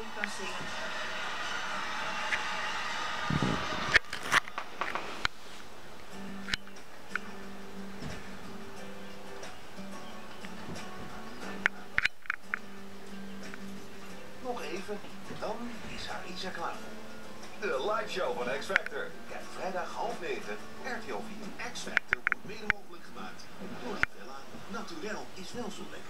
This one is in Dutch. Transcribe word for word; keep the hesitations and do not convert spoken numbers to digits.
mooi kan zingen. Nog even, dan is Harisa klaar. De live show van X Factor. Kijk vrijdag half negen, R T L vier. X Factor wordt mede mogelijk gemaakt door Villa. Naturel is wel zo lekker.